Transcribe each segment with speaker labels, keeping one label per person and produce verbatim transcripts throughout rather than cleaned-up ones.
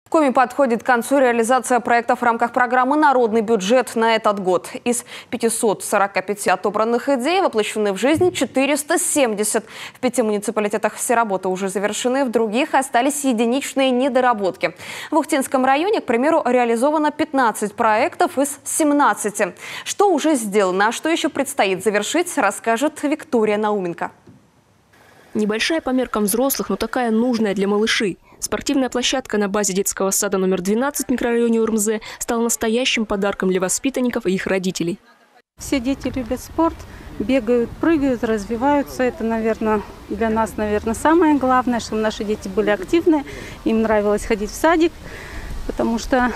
Speaker 1: В Коми подходит к концу реализация проектов в рамках программы «Народный бюджет» на этот год. Из пятисот сорока пяти отобранных идей воплощены в жизнь четыреста семьдесят. В пяти муниципалитетах все работы уже завершены, в других остались единичные недоработки. В Ухтинском районе, к примеру, реализовано пятнадцать проектов из семнадцати. Что уже сделано, а что еще предстоит завершить, расскажет Виктория Науменко.
Speaker 2: Небольшая по меркам взрослых, но такая нужная для малышей. Спортивная площадка на базе детского сада номер двенадцать в микрорайоне УРМЗ стала настоящим подарком для воспитанников и их родителей.
Speaker 3: Все дети любят спорт, бегают, прыгают, развиваются. Это, наверное, для нас, наверное, самое главное, чтобы наши дети были активны, им нравилось ходить в садик, потому что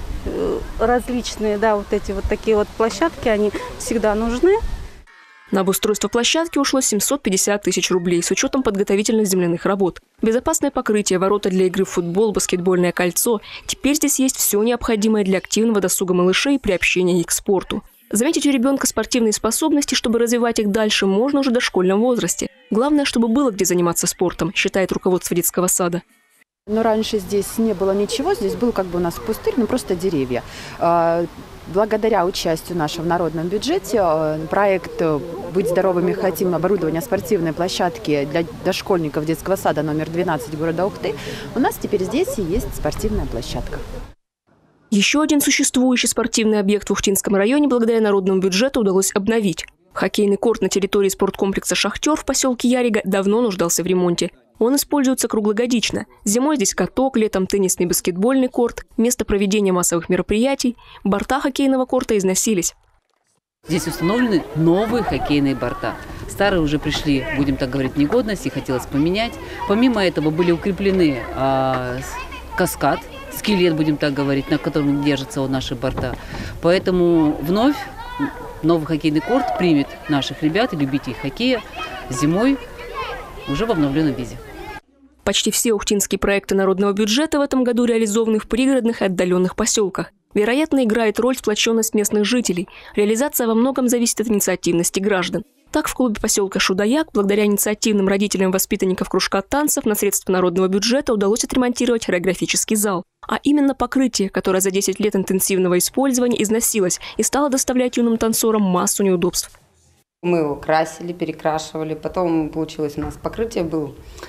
Speaker 3: различные, да, вот эти вот такие вот площадки, они всегда нужны.
Speaker 2: На обустройство площадки ушло семьсот пятьдесят тысяч рублей с учетом подготовительных земляных работ. Безопасное покрытие, ворота для игры в футбол, баскетбольное кольцо. Теперь здесь есть все необходимое для активного досуга малышей при общении их к спорту. Заметить у ребенка спортивные способности, чтобы развивать их дальше, можно уже в дошкольном возрасте. Главное, чтобы было где заниматься спортом, считает руководство детского сада.
Speaker 4: Но раньше здесь не было ничего, здесь был как бы у нас пустырь, ну просто деревья. Благодаря участию нашего в народном бюджете проект «Быть здоровыми хотим» оборудование спортивной площадки для дошкольников детского сада номер двенадцать города Ухты, у нас теперь здесь и есть спортивная площадка.
Speaker 2: Еще один существующий спортивный объект в Ухтинском районе благодаря народному бюджету удалось обновить. Хоккейный корт на территории спорткомплекса «Шахтер» в поселке Ярига давно нуждался в ремонте. Он используется круглогодично. Зимой здесь каток, летом теннисный и баскетбольный корт, место проведения массовых мероприятий. Борта хоккейного корта износились.
Speaker 5: Здесь установлены новые хоккейные борта. Старые уже пришли, будем так говорить, в негодность, и хотелось поменять. Помимо этого были укреплены а, каскад, скелет, будем так говорить, на котором держатся вот наши борта. Поэтому вновь новый хоккейный корт примет наших ребят и любителей хоккея зимой уже в обновленном виде.
Speaker 2: Почти все ухтинские проекты народного бюджета в этом году реализованы в пригородных и отдаленных поселках. Вероятно, играет роль сплоченность местных жителей. Реализация во многом зависит от инициативности граждан. Так, в клубе поселка Шудаяк, благодаря инициативным родителям воспитанников кружка танцев на средства народного бюджета удалось отремонтировать хореографический зал. А именно покрытие, которое за десять лет интенсивного использования износилось и стало доставлять юным танцорам массу неудобств.
Speaker 6: Мы его красили, перекрашивали, потом получилось у нас покрытие было.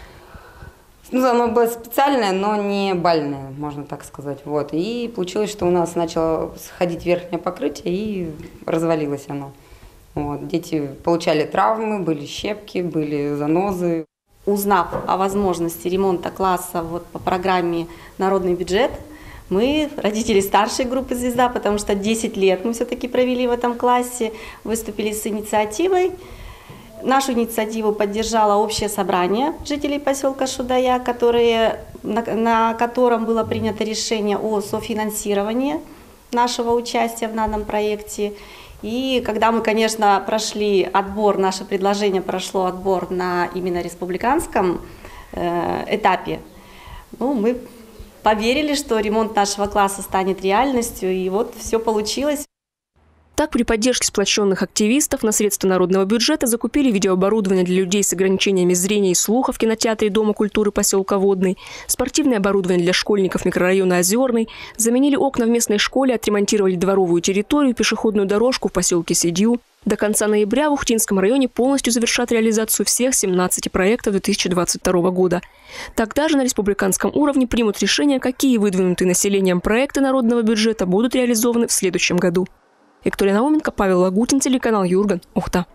Speaker 6: Ну, оно было специальное, но не бальное, можно так сказать. Вот. И получилось, что у нас начало сходить верхнее покрытие и развалилось оно. Вот. Дети получали травмы, были щепки, были занозы.
Speaker 7: Узнав о возможности ремонта класса вот по программе «Народный бюджет», мы, родители старшей группы «Звезда», потому что десять лет мы все-таки провели в этом классе, выступили с инициативой. Нашу инициативу поддержало общее собрание жителей поселка Шудая, которые, на, на котором было принято решение о софинансировании нашего участия в данном проекте. И когда мы, конечно, прошли отбор, наше предложение прошло отбор на именно республиканском э, этапе, ну, мы поверили, что ремонт нашего класса станет реальностью, и вот все получилось.
Speaker 2: Так, при поддержке сплоченных активистов на средства народного бюджета закупили видеооборудование для людей с ограничениями зрения и слуха в кинотеатре Дома культуры поселка Водный, спортивное оборудование для школьников микрорайона Озерный, заменили окна в местной школе, отремонтировали дворовую территорию и пешеходную дорожку в поселке Сидью. До конца ноября в Ухтинском районе полностью завершат реализацию всех семнадцати проектов две тысячи двадцать второго года. Тогда же на республиканском уровне примут решение, какие выдвинутые населением проекты народного бюджета будут реализованы в следующем году. Виктория Науменко, Павел Лагутин, телеканал Юрган, Ухта.